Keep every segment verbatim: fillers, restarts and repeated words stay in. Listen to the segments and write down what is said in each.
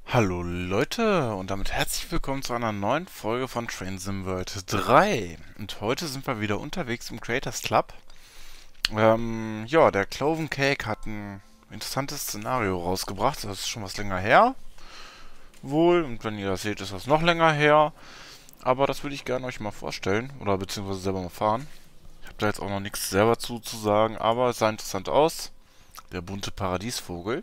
Hallo Leute und damit herzlich willkommen zu einer neuen Folge von Train Sim World drei. Und heute sind wir wieder unterwegs im Creators Club. Ähm, ja, der Cloven Cake hat ein interessantes Szenario rausgebracht. Das ist schon was länger her, wohl. Und wenn ihr das seht, ist das noch länger her. Aber das würde ich gerne euch mal vorstellen oder beziehungsweise selber mal fahren. Ich habe da jetzt auch noch nichts selber zu, zu sagen, aber es sah interessant aus. Der bunte Paradiesvogel.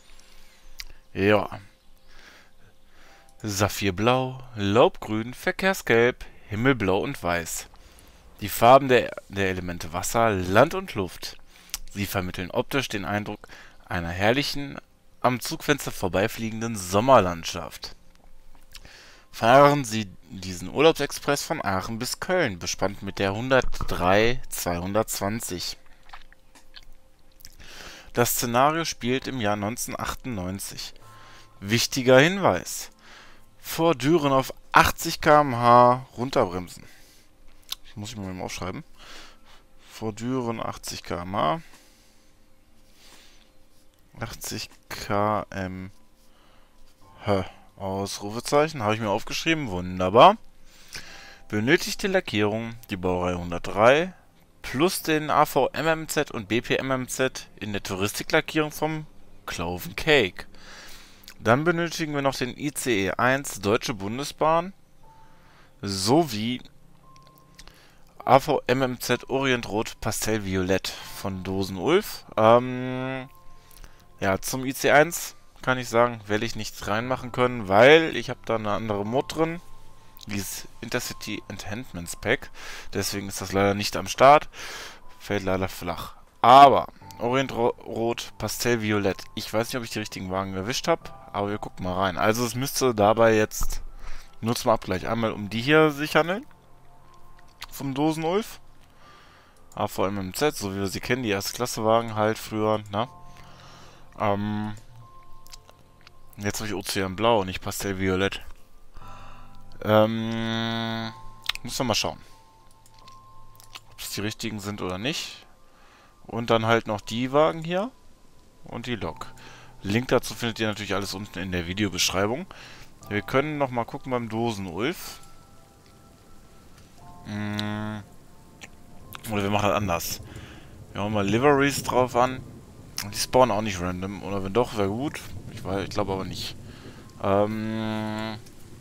Ja. Saphirblau, Laubgrün, Verkehrsgelb, Himmelblau und Weiß. Die Farben der, der Elemente Wasser, Land und Luft. Sie vermitteln optisch den Eindruck einer herrlichen, am Zugfenster vorbeifliegenden Sommerlandschaft. Fahren Sie diesen Urlaubsexpress von Aachen bis Köln, bespannt mit der hundertdrei zweihundertzwanzig. Das Szenario spielt im Jahr neunzehnhundertachtundneunzig. Wichtiger Hinweis: Vor Düren auf achtzig Kilometer pro Stunde runterbremsen. Das muss ich mir mal aufschreiben. Vor Düren achtzig Kilometer pro Stunde. achtzig Kilometer pro Stunde. Ausrufezeichen. Habe ich mir aufgeschrieben. Wunderbar. Benötigte Lackierung: die Baureihe hundertdrei plus den A V M M Z und B P M M Z in der Touristiklackierung vom Cloven Cake. Dann benötigen wir noch den I C E eins Deutsche Bundesbahn sowie A V M M Z Orientrot Pastellviolett von Dosen-Ulf. Ähm, ja, zum I C eins kann ich sagen, werde ich nichts reinmachen können, weil ich habe da eine andere Mod drin. Dieses Intercity Enhancements Pack. Deswegen ist das leider nicht am Start. Fällt leider flach. Aber Orientrot Pastellviolett. Ich weiß nicht, ob ich die richtigen Wagen erwischt habe, aber wir gucken mal rein. Also es müsste dabei jetzt nur zum Abgleich einmal um die hier sich handeln. Vom Dosen-Ulf. A V M M Z, so wie wir sie kennen, die erste Klasse Wagen halt früher, ne? Ähm, jetzt habe ich Ozeanblau, nicht Pastellviolett. Ähm, muss man mal schauen, ob es die richtigen sind oder nicht. Und dann halt noch die Wagen hier und die Lok. Link dazu findet ihr natürlich alles unten in der Videobeschreibung. Wir können noch mal gucken beim Dosen-Ulf. Hm, oder wir machen das anders. Wir hauen mal Liveries drauf an. Die spawnen auch nicht random. Oder wenn doch, wäre gut. Ich, weiß, ich glaube aber nicht. Ähm,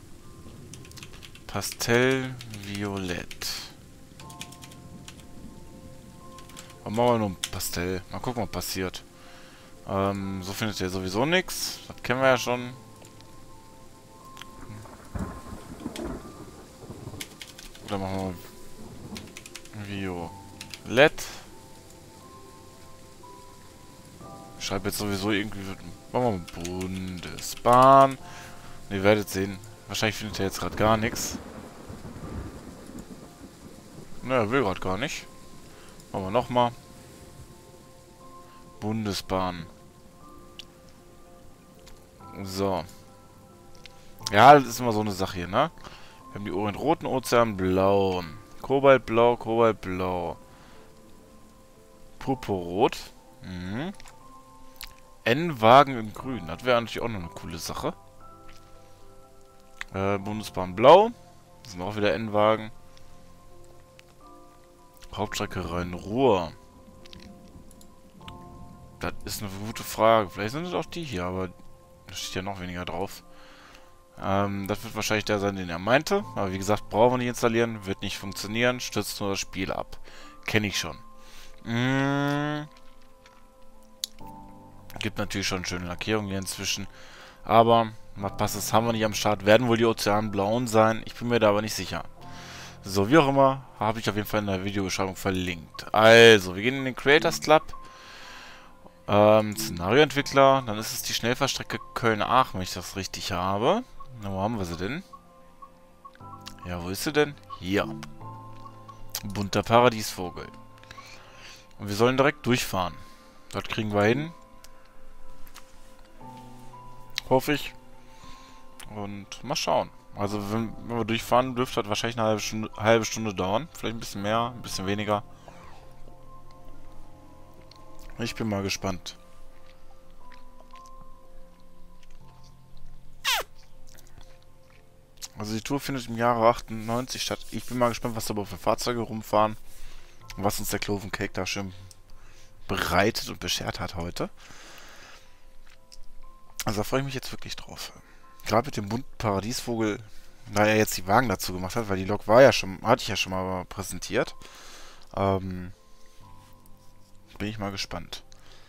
Pastellviolett. Aber machen wir nur ein Pastell. Mal gucken, was passiert. Ähm, so findet ihr sowieso nichts. Das kennen wir ja schon. Oder machen wir Violett. Ich schreibe jetzt sowieso irgendwie... Machen wir Bundesbahn. Und ihr werdet sehen, wahrscheinlich findet ihr jetzt gerade gar nichts. Ne, er will gerade gar nicht. Machen wir nochmal. Bundesbahn. So. Ja, das ist immer so eine Sache hier, ne? Wir haben die Orientroten, Ozeanblau. Kobaltblau, Kobaltblau. Purpurrot. Mhm. N-Wagen in grün. Das wäre natürlich auch noch eine coole Sache. Äh, Bundesbahn blau. Das sind auch wieder N-Wagen. Hauptstrecke Rhein-Ruhr. Das ist eine gute Frage. Vielleicht sind es auch die hier, aber da steht ja noch weniger drauf. Ähm, das wird wahrscheinlich der sein, den er meinte. Aber wie gesagt, brauchen wir nicht installieren. Wird nicht funktionieren. Stürzt nur das Spiel ab. Kenne ich schon. Mmh. Gibt natürlich schon schöne Lackierungen hier inzwischen. Aber was passt, haben wir nicht am Start. Werden wohl die Ozeanblauen sein. Ich bin mir da aber nicht sicher. So, wie auch immer, habe ich auf jeden Fall in der Videobeschreibung verlinkt. Also, wir gehen in den Creators Club. Ähm, Szenarioentwickler. Dann ist es die Schnellfahrstrecke Köln-Aachen, wenn ich das richtig habe. Na, wo haben wir sie denn? Ja, wo ist sie denn? Hier. Bunter Paradiesvogel. Und wir sollen direkt durchfahren. Das kriegen wir hin. Hoffe ich. Und mal schauen. Also, wenn, wenn wir durchfahren, dürfte das wahrscheinlich eine halbe Stunde, halbe Stunde dauern. Vielleicht ein bisschen mehr, ein bisschen weniger. Ich bin mal gespannt. Also die Tour findet im Jahre achtundneunzig statt. Ich bin mal gespannt, was da für Fahrzeuge rumfahren. Und was uns der Cloven Cake da schön bereitet und beschert hat heute. Also da freue ich mich jetzt wirklich drauf. Gerade mit dem bunten Paradiesvogel, da er jetzt die Wagen dazu gemacht hat, weil die Lok war ja schon, hatte ich ja schon mal präsentiert. Ähm, bin ich mal gespannt.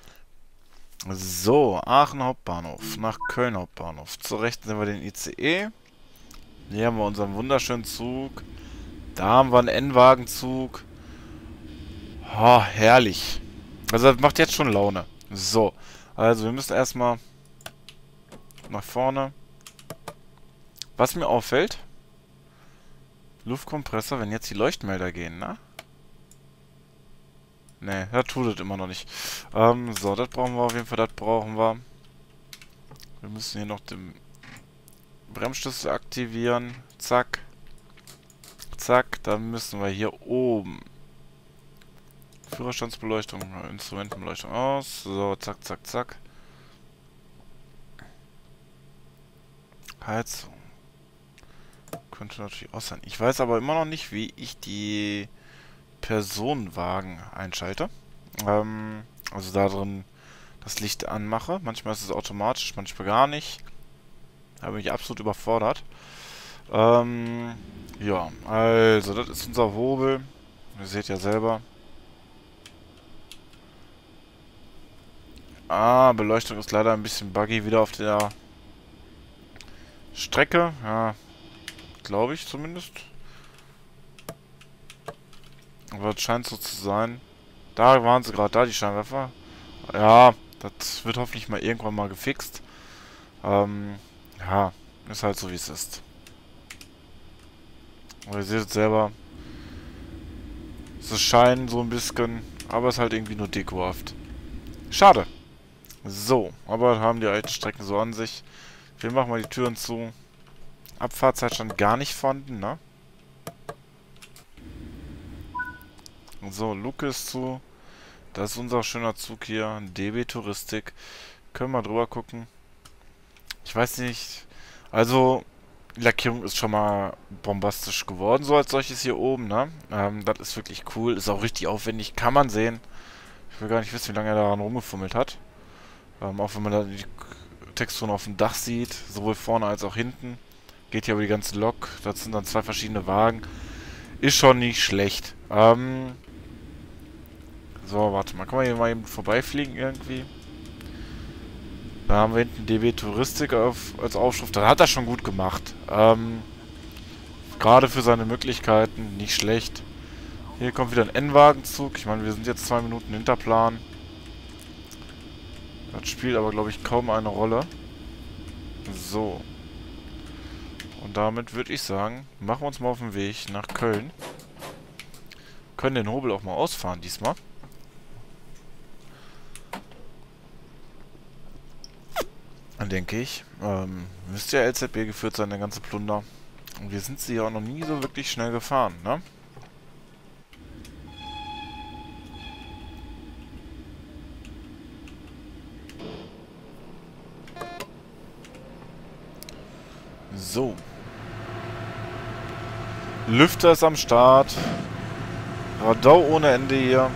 So, Aachen Hauptbahnhof, nach Köln Hauptbahnhof. Zur Rechten sehen wir den I C E. Hier haben wir unseren wunderschönen Zug. Da haben wir einen N-Wagenzug. Oh, herrlich. Also das macht jetzt schon Laune. So, also wir müssen erstmal nach vorne. Was mir auffällt, Luftkompressor, wenn jetzt die Leuchtmelder gehen, ne? Ne, das tut es immer noch nicht. Ähm, so, das brauchen wir auf jeden Fall, das brauchen wir. Wir müssen hier noch den Bremsschlüssel aktivieren. Zack. Zack, dann müssen wir hier oben Führerstandsbeleuchtung, Instrumentenbeleuchtung aus. So, zack, zack, zack. Heizung. Könnte natürlich auch sein. Ich weiß aber immer noch nicht, wie ich die Personenwagen einschalte. Ähm, also da drin das Licht anmache. Manchmal ist es automatisch, manchmal gar nicht. Da bin ich absolut überfordert. Ähm, ja, also das ist unser Hobel. Ihr seht ja selber. Ah, Beleuchtung ist leider ein bisschen buggy wieder auf der Strecke. Ja, glaube ich zumindest. Aber es scheint so zu sein. Da waren sie gerade, da die Scheinwerfer. Ja, das wird hoffentlich mal irgendwann mal gefixt. Ähm, ja, ist halt so wie es ist. Und ihr seht es selber. Es scheint so ein bisschen, aber es ist halt irgendwie nur dekohaft. Schade. So, aber haben die alten Strecken so an sich. Wir machen mal die Türen zu. Abfahrtzeit stand gar nicht vorhanden, ne? So, Luke ist zu. Das ist unser schöner Zug hier. D B Touristik. Können wir drüber gucken. Ich weiß nicht. Also, die Lackierung ist schon mal bombastisch geworden, so als solches hier oben, ne? Ähm, das ist wirklich cool. Ist auch richtig aufwendig. Kann man sehen. Ich will gar nicht wissen, wie lange er daran rumgefummelt hat. Ähm, auch wenn man da die Texturen auf dem Dach sieht. Sowohl vorne als auch hinten. Geht hier über die ganze Lok. Das sind dann zwei verschiedene Wagen. Ist schon nicht schlecht. Ähm... So, warte mal. Kann man hier mal eben vorbeifliegen irgendwie? Da haben wir hinten D B Touristik auf, als Aufschrift. Da hat er schon gut gemacht. Ähm, Gerade für seine Möglichkeiten nicht schlecht. Hier kommt wieder ein N-Wagenzug. Ich meine, wir sind jetzt zwei Minuten hinter Plan. Das spielt aber, glaube ich, kaum eine Rolle. So. Und damit würde ich sagen, machen wir uns mal auf den Weg nach Köln. Können den Hobel auch mal ausfahren diesmal. Denke ich. Ähm, müsste ja L Z B geführt sein, der ganze Plunder. Und wir sind sie ja auch noch nie so wirklich schnell gefahren, ne? So. Lüfter ist am Start. Radau ohne Ende hier.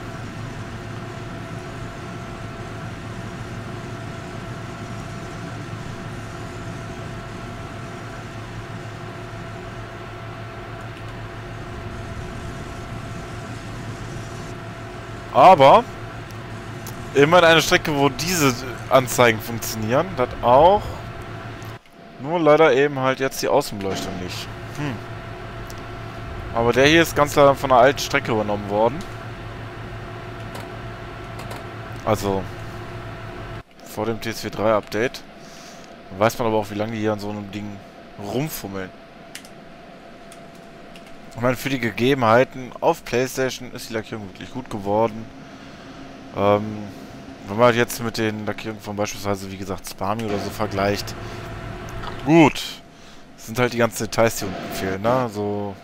Aber immerhin eine Strecke, wo diese Anzeigen funktionieren. Das auch. Nur leider eben halt jetzt die Außenbeleuchtung nicht. Hm. Aber der hier ist ganz klar von einer alten Strecke übernommen worden. Also vor dem T S V drei Update. Dann weiß man aber auch, wie lange die hier an so einem Ding rumfummeln. Ich meine, für die Gegebenheiten auf PlayStation ist die Lackierung wirklich gut geworden. Ähm, wenn man jetzt mit den Lackierungen von beispielsweise, wie gesagt, Spami oder so vergleicht. Gut. Das sind halt die ganzen Details, die unten fehlen, ne? So.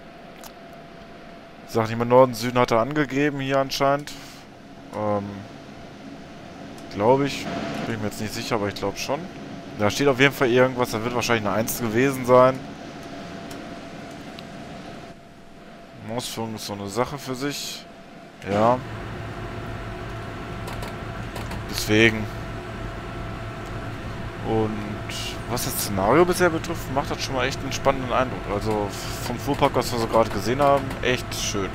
Ich sag nicht mehr, Norden, Süden hat er angegeben hier anscheinend. Ähm. Glaube ich. Bin ich mir jetzt nicht sicher, aber ich glaube schon. Da steht auf jeden Fall irgendwas, da wird wahrscheinlich eine eins gewesen sein. Ausführung ist so eine Sache für sich. Ja. Deswegen. Und was das Szenario bisher betrifft, macht das schon mal echt einen spannenden Eindruck. Also vom Fuhrpark, was wir so gerade gesehen haben, echt schön.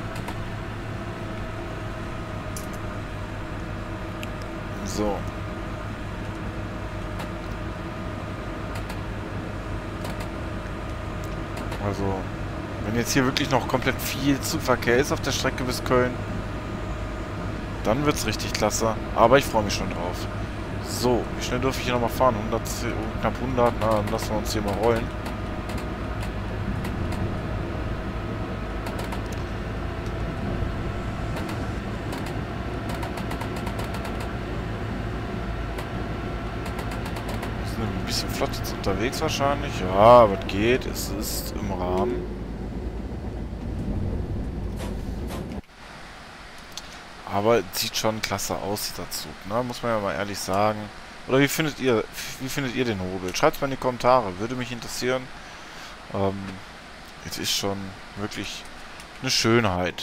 So. Also, wenn jetzt hier wirklich noch komplett viel Zugverkehr ist auf der Strecke bis Köln, dann wird's richtig klasse. Aber ich freue mich schon drauf. So, wie schnell dürfe ich hier nochmal fahren? hundert, knapp hundert, na, dann lassen wir uns hier mal rollen. Wir sind ein bisschen flott jetzt unterwegs wahrscheinlich. Ja, aber es geht, es ist im Rahmen. Aber sieht schon klasse aus, dieser Zug, ne? Muss man ja mal ehrlich sagen. Oder wie findet ihr, wie findet ihr den Hobel? Schreibt es mal in die Kommentare, würde mich interessieren. Ähm, es ist schon wirklich eine Schönheit.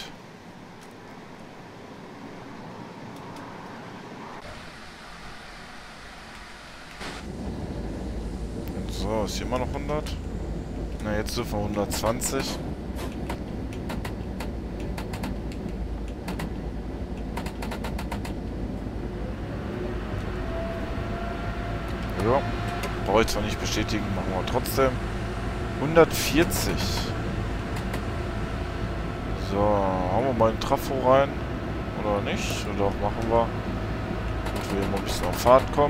So, ist hier immer noch hundert? Na, jetzt dürfen wir hundertzwanzig. Ja, brauche ich zwar nicht bestätigen, machen wir trotzdem. hundertvierzig. So, hauen wir mal einen Trafo rein. Oder nicht? Oder auch machen wir. Damit wir hier mal ein bisschen auf Fahrt kommen.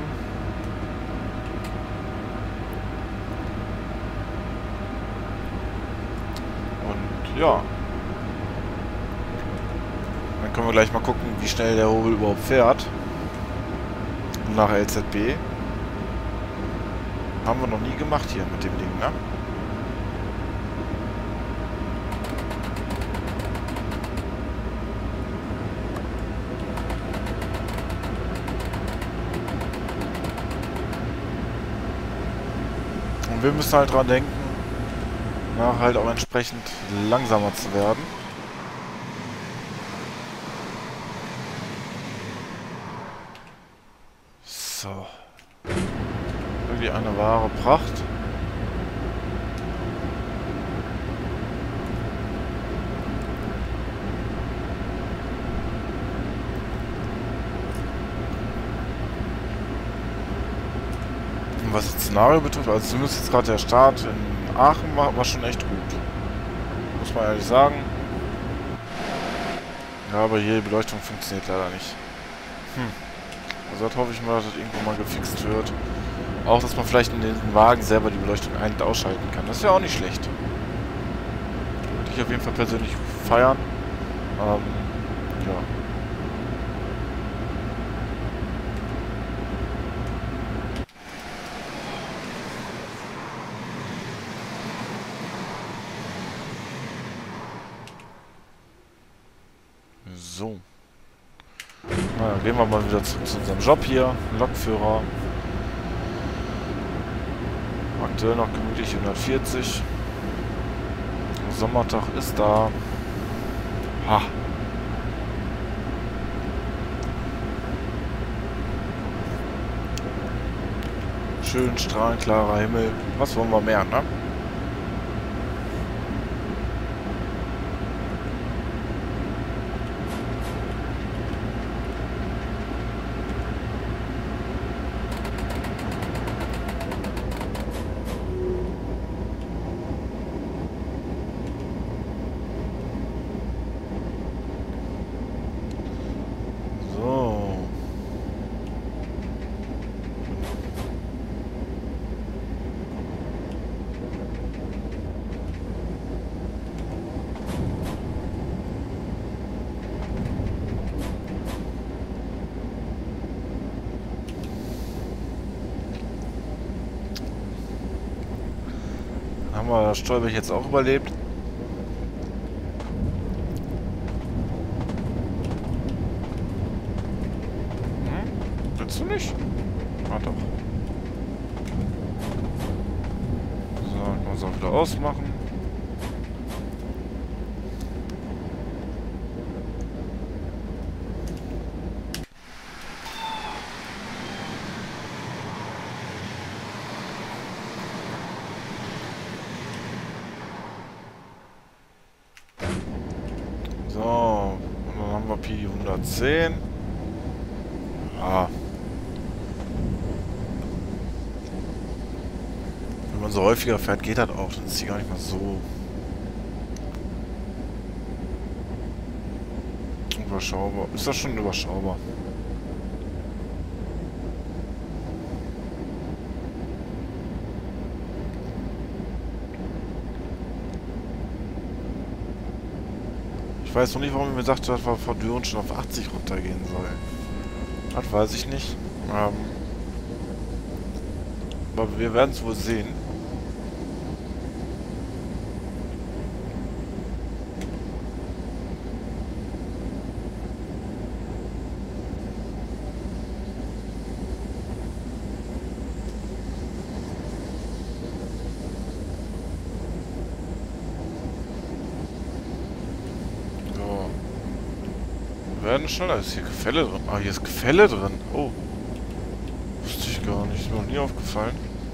Und ja. Dann können wir gleich mal gucken, wie schnell der Hobel überhaupt fährt. Nach L Z B. Haben wir noch nie gemacht hier mit dem Ding, ne? Und wir müssen halt dran denken, nach halt auch entsprechend langsamer zu werden. So. Wirklich eine wahre Pracht. Und was das Szenario betrifft, also zumindest jetzt gerade der Start in Aachen war, war schon echt gut. Muss man ehrlich sagen. Ja, aber hier die Beleuchtung funktioniert leider nicht. Hm. Also das hoffe ich mal, dass das irgendwo mal gefixt wird. Auch, dass man vielleicht in den Wagen selber die Beleuchtung ein- und ausschalten kann. Das ist ja auch nicht schlecht. Würde ich auf jeden Fall persönlich feiern. Ähm, ja. So. Na, dann gehen wir mal wieder zurück zu unserem Job hier. Lokführer. Aktuell noch gemütlich hundertvierzig. Der Sommertag ist da. Ha. Schön strahlenklarer Himmel. Was wollen wir mehr, ne? Haben wir das Stolberg jetzt auch überlebt? Hm? Willst du nicht? Ah doch. So, dann können wir es auch wieder ausmachen. die hundertzehn. Ja. Wenn man so häufiger fährt, geht das auch. Dann ist die gar nicht mal so überschaubar. Ist das schon überschaubar? Ich weiß noch nicht, warum ich mir sagte, dass wir vor Düren schon auf achtzig runtergehen sollen. Das weiß ich nicht. Ähm, aber wir werden es wohl sehen. Werden schneller. Ist hier Gefälle drin? Ah, hier ist Gefälle drin. Oh. Wusste ich gar nicht. Ist mir noch nie aufgefallen.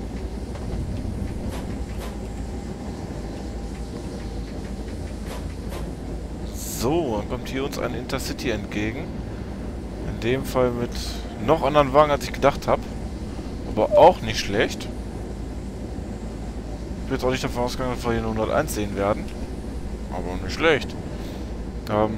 So, dann kommt hier uns ein Intercity entgegen. In dem Fall mit noch anderen Wagen, als ich gedacht habe. Aber auch nicht schlecht. Ich bin jetzt auch nicht davon ausgegangen, dass wir hier eine hunderteins sehen werden. Aber nicht schlecht. Ähm...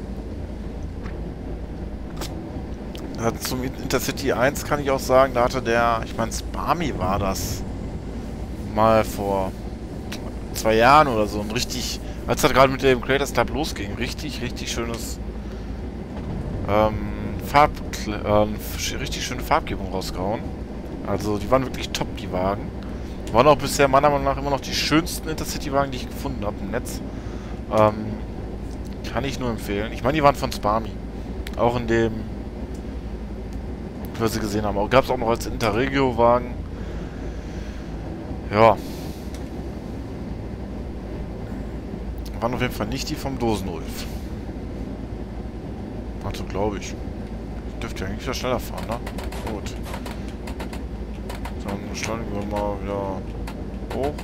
Zum Intercity eins kann ich auch sagen, da hatte der, ich meine Spami war das, mal vor zwei Jahren oder so, ein richtig, als das gerade mit dem Creators Club losging, richtig, richtig schönes ähm, Farb, äh, richtig schöne Farbgebung rausgehauen. Also die waren wirklich top, die Wagen. Waren auch bisher meiner Meinung nach immer noch die schönsten Intercity-Wagen, die ich gefunden habe im Netz. Ähm, kann ich nur empfehlen. Ich meine, die waren von Spami. Auch in dem wir sie gesehen haben. Auch gab es auch noch als Interregio-Wagen. Ja. Waren auf jeden Fall nicht die vom Dosenulf. Also glaube ich. Ich dürfte ja eigentlich wieder schneller fahren, ne? Gut. Dann beschleunigen wir mal wieder hoch.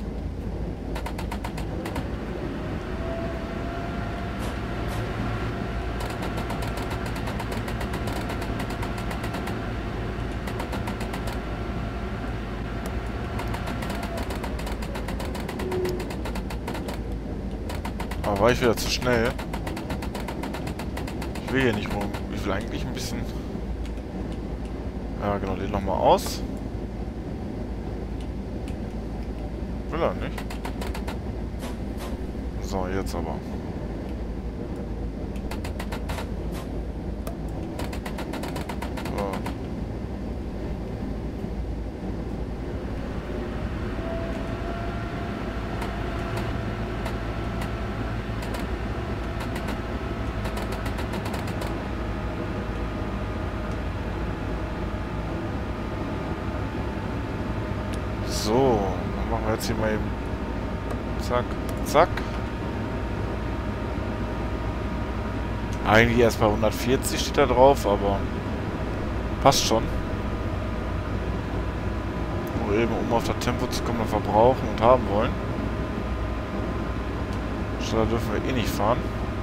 Aber war ich wieder zu schnell? Ich will hier nicht rum. Ich will eigentlich ein bisschen... Ja, genau, den nochmal aus. Will er nicht. So, jetzt aber. So. So, dann machen wir jetzt hier mal eben zack, zack. Eigentlich erst bei hundertvierzig steht da drauf, aber passt schon. Nur eben, um auf das Tempo zu kommen, das wir brauchen und haben wollen. Schneller dürfen wir eh nicht fahren.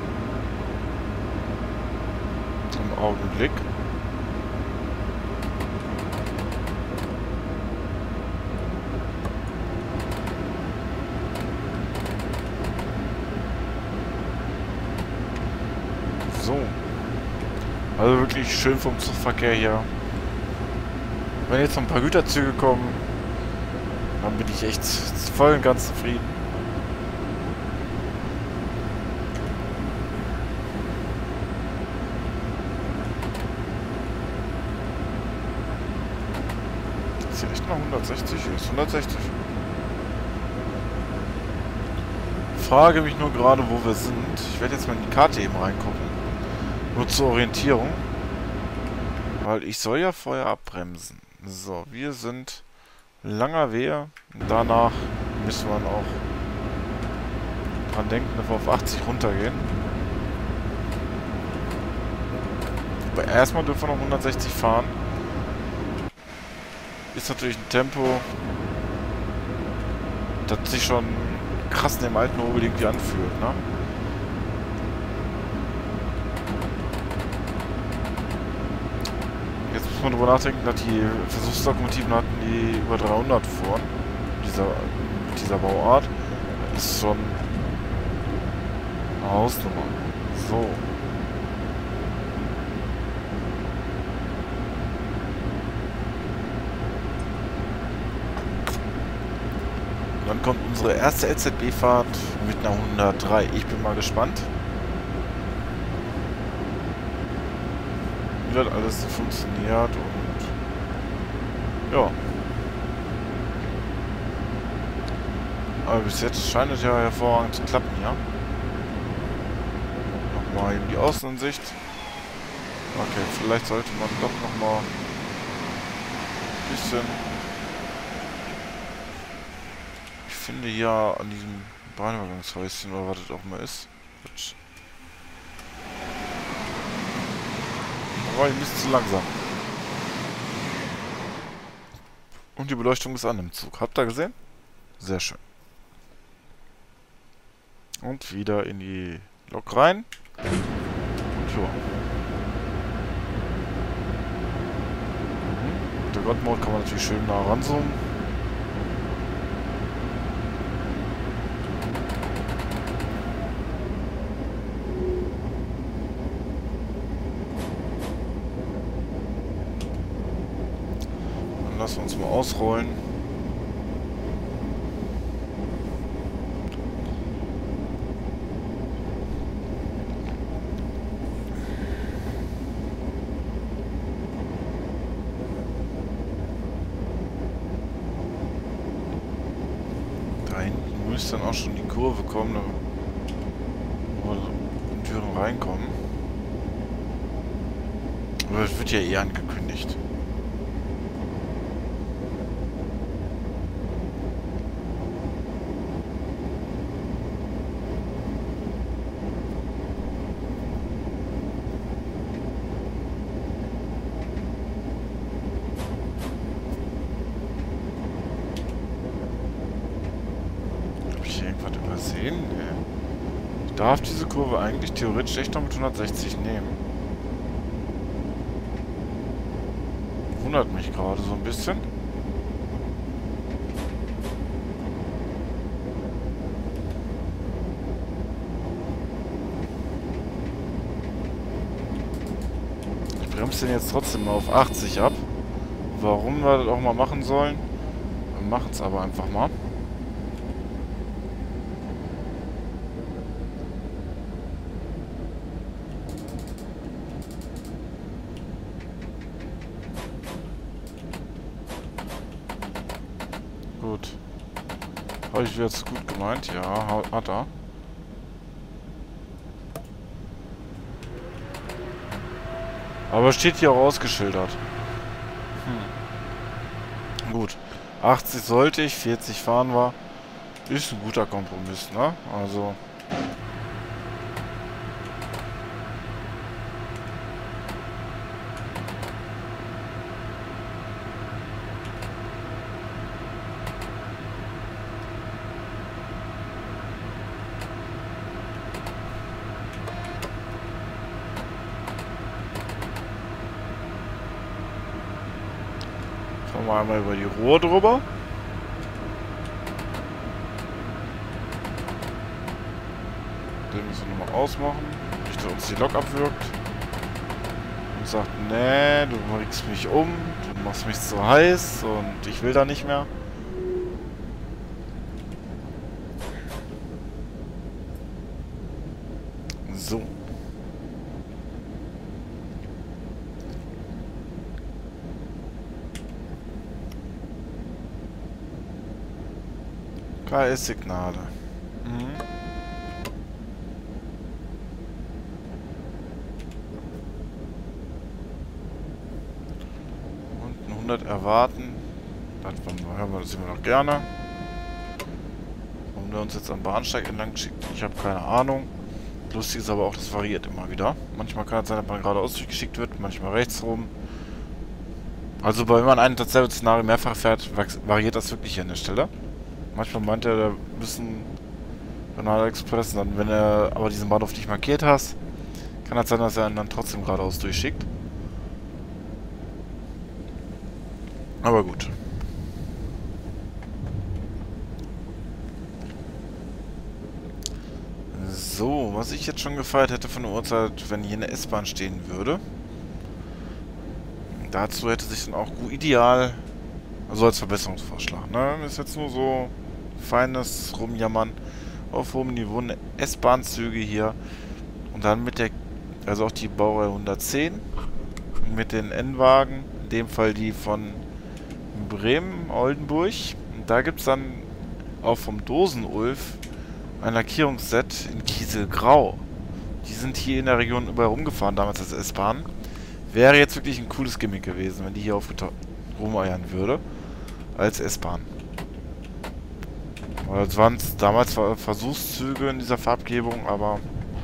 Im Augenblick. So. Also wirklich schön vom Zugverkehr hier. Wenn jetzt noch ein paar Güterzüge kommen, dann bin ich echt voll und ganz zufrieden. Ist hier echt noch hundertsechzig? Hier ist hundertsechzig. Ich frage mich nur gerade, wo wir sind. Ich werde jetzt mal in die Karte eben reingucken. Nur zur Orientierung. Weil ich soll ja vorher abbremsen. So, wir sind langer Wehe. Danach müssen wir auch dran denken, dass wir auf achtzig runtergehen. Aber erstmal dürfen wir noch hundertsechzig fahren. Ist natürlich ein Tempo, das sich schon krass in dem alten Hobel irgendwie anfühlt, ne? Muss man drüber nachdenken, dass die Versuchslokomotiven hatten die über dreihundert fuhren. Dieser, mit dieser Bauart. Das ist schon eine Hausnummer. So. Dann kommt unsere erste L Z B-Fahrt mit einer hundertdrei. Ich bin mal gespannt, wie das alles funktioniert und ja. Aber bis jetzt scheint es ja hervorragend zu klappen, ja. Nochmal eben die Außenansicht. Okay, vielleicht sollte man doch nochmal ein bisschen... Ich finde hier an diesem Bahnübergangshäuschen oder was das auch mal ist. Quatsch. Da war ich ein bisschen zu langsam. Und die Beleuchtung ist an dem Zug. Habt ihr gesehen? Sehr schön. Und wieder in die Lok rein. Und ja. Mhm. Mit der God-Mode kann man natürlich schön nah ranzoomen. Lassen wir uns mal ausrollen. Da hinten müsste dann auch schon die Kurve kommen, wo wir in die Türen reinkommen. Aber das wird ja eh angekündigt. Übersehen? Nee. Ich darf diese Kurve eigentlich theoretisch echt noch mit hundertsechzig nehmen. Wundert mich gerade so ein bisschen. Ich bremse den jetzt trotzdem mal auf achtzig ab. Warum wir das auch mal machen sollen? Wir machen es aber einfach mal. Gut. Habe ich jetzt gut gemeint? Ja, hat er. Aber steht hier auch ausgeschildert. Hm. Gut. achtzig sollte ich, vierzig fahren wir. Ist ein guter Kompromiss, ne? Also... Fahren wir einmal über die Ruhr drüber. Den müssen wir nochmal ausmachen. Nicht, dass uns die Lok abwirkt. Und sagt, nee, du bringst mich um, du machst mich zu heiß und ich will da nicht mehr. So. K S-Signale. Mhm. Und hundert erwarten. Das hören wir das immer noch gerne. Warum der uns jetzt am Bahnsteig entlang schickt, ich habe keine Ahnung. Lustig ist aber auch, das variiert immer wieder. Manchmal kann es sein, dass man geradeaus durchgeschickt wird, manchmal rechts rum. Also wenn man ein dasselbe Szenario mehrfach fährt, variiert das wirklich hier an der Stelle. Manchmal meint er, da müssen Regionalexpress, dann, wenn er aber diesen Bahnhof nicht markiert hast, kann es sein, dass er ihn dann trotzdem geradeaus durchschickt. Aber gut. So, was ich jetzt schon gefeiert hätte von der Uhrzeit, wenn hier eine S-Bahn stehen würde. Dazu hätte sich dann auch gut ideal, also als Verbesserungsvorschlag, ne? Ist jetzt nur so feines Rumjammern auf hohem Niveau, eine S-Bahn-Züge hier und dann mit der, also auch die Baureihe hundertzehn mit den N-Wagen, in dem Fall die von Bremen, Oldenburg. Und da gibt es dann auch vom Dosenulf ein Lackierungsset in Kieselgrau. Die sind hier in der Region überall rumgefahren, damals als S-Bahn. Wäre jetzt wirklich ein cooles Gimmick gewesen, wenn die hier rumeiern würde. Als S-Bahn. Es waren damals Versuchszüge in dieser Farbgebung, aber...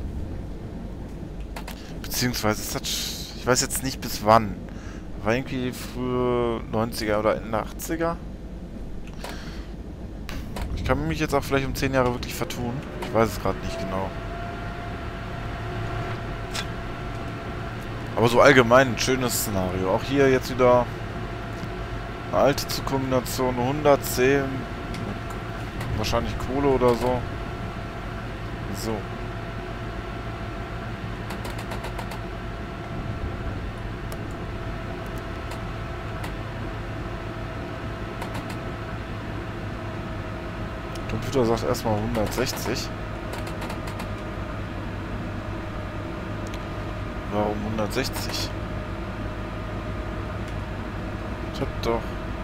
Beziehungsweise ist das... Ich weiß jetzt nicht bis wann. War irgendwie frühe neunziger oder Ende achtziger? Ich kann mich jetzt auch vielleicht um zehn Jahre wirklich vertun. Ich weiß es gerade nicht genau. Aber so allgemein ein schönes Szenario. Auch hier jetzt wieder eine alte Zugkombination hundertzehn. Wahrscheinlich Kohle oder so. So. Der Computer sagt erstmal hundertsechzig. Warum hundertsechzig? Ich hab doch...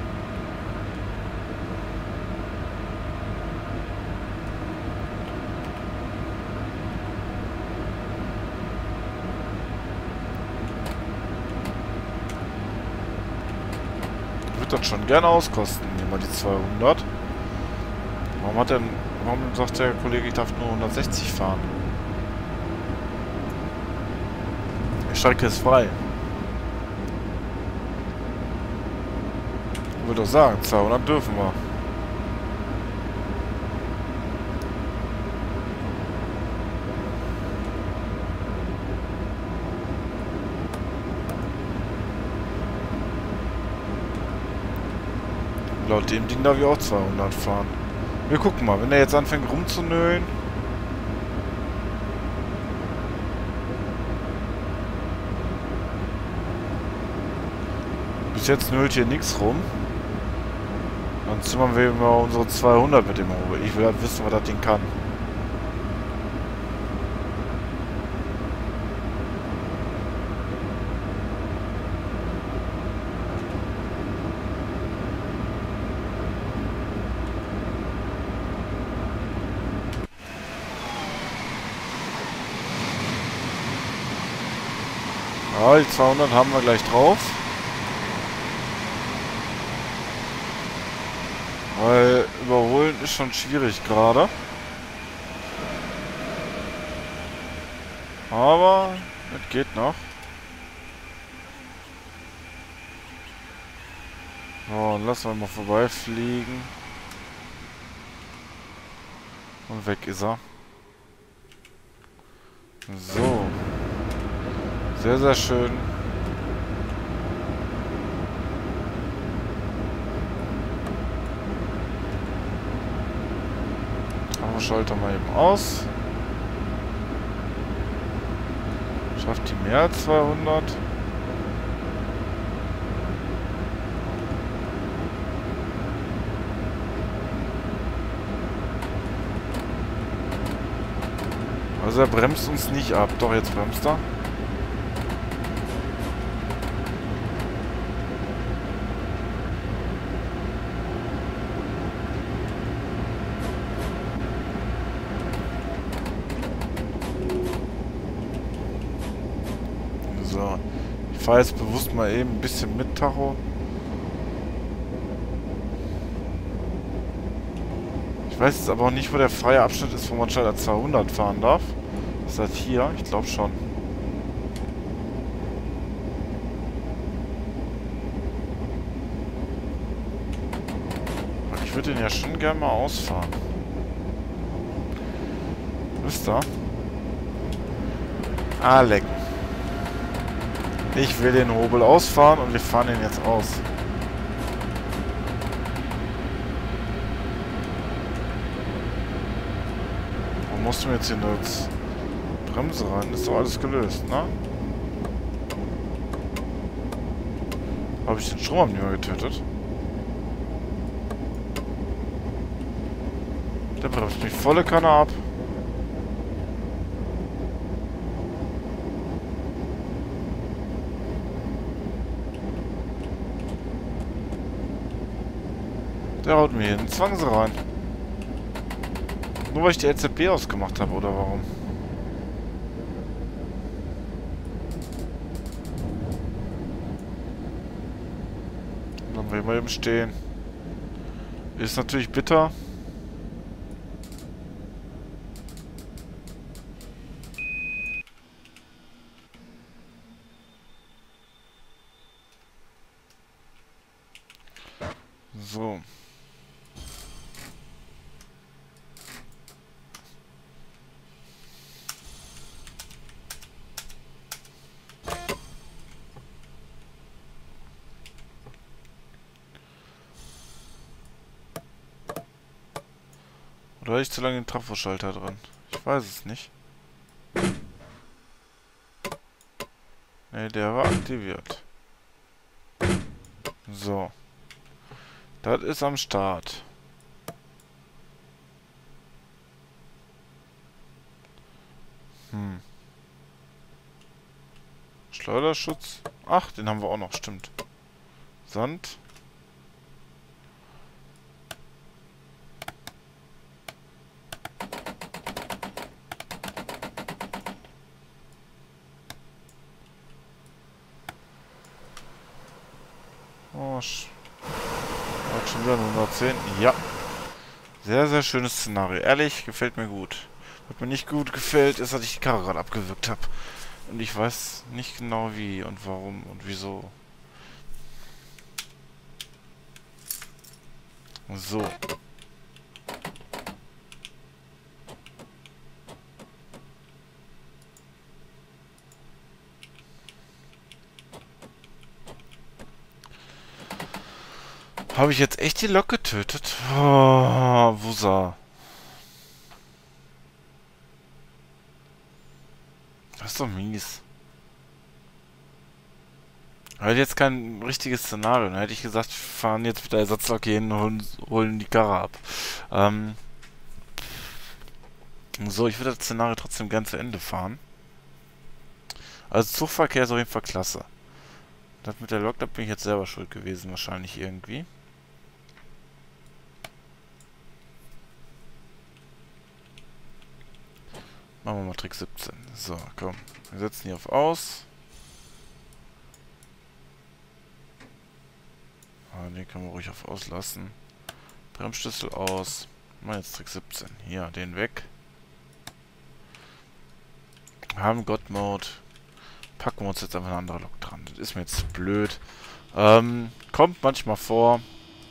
Wird das schon gerne auskosten, nehmen wir die zweihundert. Warum hat denn... Warum sagt der Kollege, ich darf nur hundertsechzig fahren? Die Strecke ist frei. Ich würde doch sagen, zweihundert dürfen wir. Laut dem Ding darf ich auch zweihundert fahren. Wir gucken mal, wenn er jetzt anfängt rumzunölen. Bis jetzt nölt hier nichts rum. Dann zimmern wir mal unsere zweihundert mit dem Hobel. Ich will halt wissen, was das Ding kann. Ja, die zweihundert haben wir gleich drauf. Weil überholen ist schon schwierig gerade. Aber es geht noch. So, lassen wir mal vorbeifliegen. Und weg ist er. So. Sehr, sehr schön. Aber schalten wir eben aus. Schafft die mehr als zweihundert? Also er bremst uns nicht ab. Doch, jetzt bremst er. So. Ich fahre jetzt bewusst mal eben ein bisschen mit Tacho. Ich weiß jetzt aber auch nicht, wo der freie Abschnitt ist, wo man schneller zweihundert fahren darf. Ist das hier? Ich glaube schon. Ich würde den ja schon gerne mal ausfahren. Wisst ihr? Ah, leck. Ich will den Hobel ausfahren und wir fahren den jetzt aus. musst du mir jetzt hier nur als Bremse rein? Ist doch alles gelöst, ne? Habe ich den Stromabnehmer getötet? Der bremst mich volle Kanne ab. Der haut mir hier einen Zwangs rein. Nur weil ich die L Z B ausgemacht habe, oder warum? Dann will ich mal eben stehen. Ist natürlich bitter. So. Oder hatte ich zu lange den Trafoschalter drin? Ich weiß es nicht. Ne, der war aktiviert. So. Das ist am Start. Hm. Schleuderschutz. Ach, den haben wir auch noch, stimmt. Sand. Oh, sch hat schon wieder nur noch zehn. Ja. Sehr, sehr schönes Szenario. Ehrlich, gefällt mir gut. Was mir nicht gut gefällt, ist, dass ich die Karre gerade abgewürgt habe. Und ich weiß nicht genau wie und warum und wieso. So. Habe ich jetzt echt die Lok getötet? Oh, Wusa. Das ist doch mies. Halt jetzt kein richtiges Szenario. Dann hätte ich gesagt, wir fahren jetzt mit der Ersatzlok hier hin und holen, holen die Karre ab. Ähm so, ich würde das Szenario trotzdem gern zu Ende fahren. Also Zugverkehr ist auf jeden Fall klasse. Das mit der Lok, da bin ich jetzt selber schuld gewesen, wahrscheinlich irgendwie. Machen wir mal Trick siebzehn. So, komm. Wir setzen hier auf Aus. Ah, den können wir ruhig auf Aus lassen. Bremsschlüssel aus. Machen jetzt Trick siebzehn. Hier, den weg. Haben God-Mode. Packen wir uns jetzt einfach eine andere Lok dran. Das ist mir jetzt blöd. Ähm, kommt manchmal vor.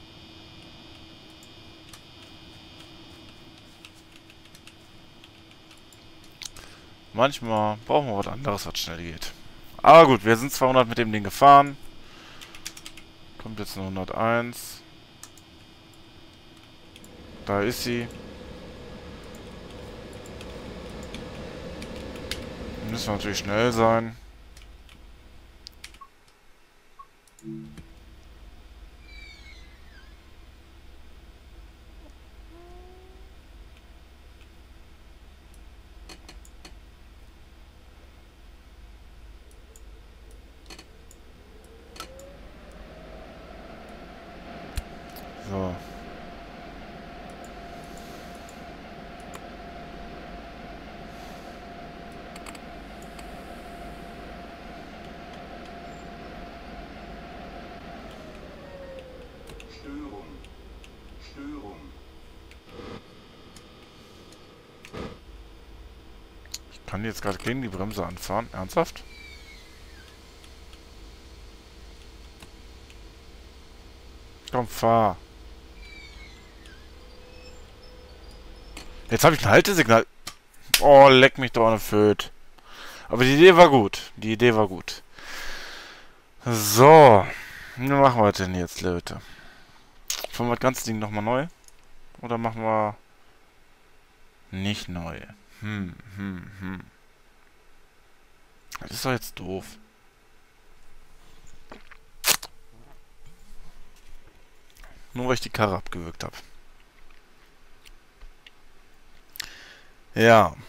Manchmal brauchen wir was anderes, was schnell geht. Aber gut, wir sind zweihundert mit dem Ding gefahren. Kommt jetzt eine hunderteins. Da ist sie. Müssen wir natürlich schnell sein. So. Störung. Störung. Ich kann jetzt gerade gegen die Bremse anfahren. Ernsthaft? Komm, fahr. Jetzt habe ich ein Haltesignal. Oh, leck mich doch eine Föt. Aber die Idee war gut. Die Idee war gut. So. Wie machen wir denn jetzt, Leute? Fahren wir das ganze Ding nochmal neu? Oder machen wir nicht neu? Hm, hm, hm. Das ist doch jetzt doof. Nur weil ich die Karre abgewürgt habe. Ja.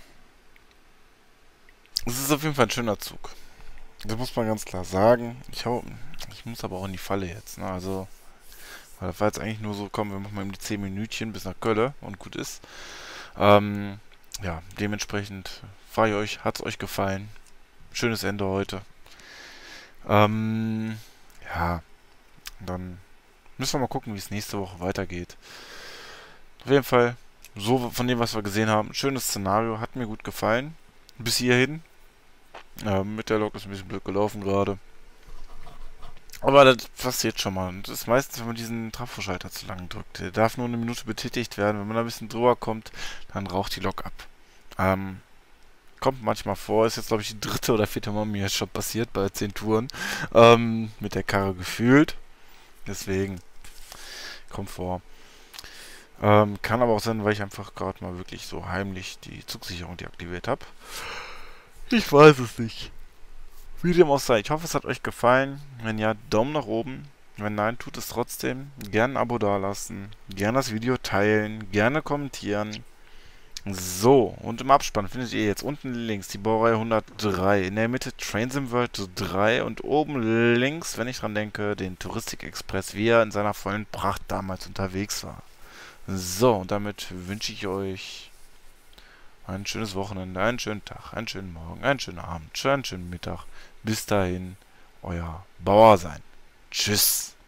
Es ist auf jeden Fall ein schöner Zug. Das muss man ganz klar sagen. Ich hau, ich muss aber auch in die Falle jetzt. Ne? Also, weil das war jetzt eigentlich nur so, komm, wir machen mal eben die zehn Minütchen bis nach Köln und gut ist. Ähm, ja, dementsprechend fahre ich euch, hat's euch gefallen. Schönes Ende heute. Ähm, ja, dann müssen wir mal gucken, wie es nächste Woche weitergeht. Auf jeden Fall, so von dem, was wir gesehen haben, schönes Szenario, hat mir gut gefallen. Bis hierhin. Ähm, mit der Lok ist ein bisschen blöd gelaufen gerade. Aber das passiert schon mal. Und das ist meistens, wenn man diesen Trafoschalter zu lang drückt. Der darf nur eine Minute betätigt werden. Wenn man da ein bisschen drüber kommt, dann raucht die Lok ab. Ähm, kommt manchmal vor. Ist jetzt, glaube ich, die dritte oder vierte Mal mir schon passiert bei zehn Touren. Ähm, mit der Karre gefühlt. Deswegen, kommt vor. Ähm, kann aber auch sein, weil ich einfach gerade mal wirklich so heimlich die Zugsicherung deaktiviert habe. Ich weiß es nicht. Wie dem auch sei. Ich hoffe, es hat euch gefallen. Wenn ja, Daumen nach oben. Wenn nein, tut es trotzdem. Gerne ein Abo dalassen. Gerne das Video teilen. Gerne kommentieren. So, und im Abspann findet ihr jetzt unten links die Baureihe hundertdrei. In der Mitte Train Sim World drei und oben links, wenn ich dran denke, den Touristik Express, wie er in seiner vollen Pracht damals unterwegs war. So, und damit wünsche ich euch ein schönes Wochenende, einen schönen Tag, einen schönen Morgen, einen schönen Abend, einen schönen Mittag. Bis dahin, euer Bauer sein. Tschüss.